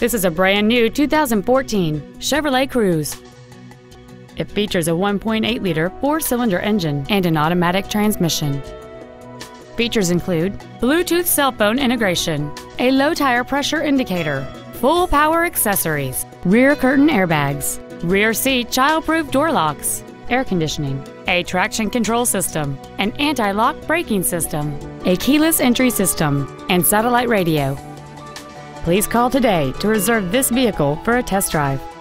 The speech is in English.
This is a brand new 2014 Chevrolet Cruze. It features a 1.8-liter four-cylinder engine and an automatic transmission. Features include Bluetooth cell phone integration, a low tire pressure indicator, full power accessories, rear curtain airbags, rear seat child-proof door locks, air conditioning, a traction control system, an anti-lock braking system, a keyless entry system, and satellite radio. Please call today to reserve this vehicle for a test drive.